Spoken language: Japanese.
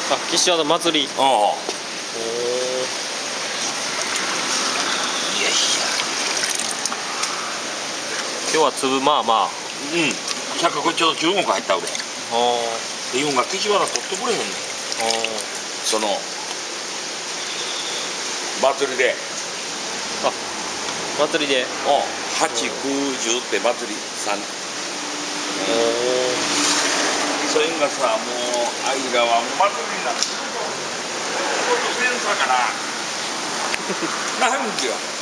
あ、岸和田祭り。 ああ。いやいや。 今日は粒まあまあ。 うん。さっきこれちょうど15個入った俺。で、4が岸和田取ってくれへんねん。その祭りで。 あ、祭りで。 8、9、10って祭り3。それがさ、もう間は祭りになってる。センサーかな。なんきよ。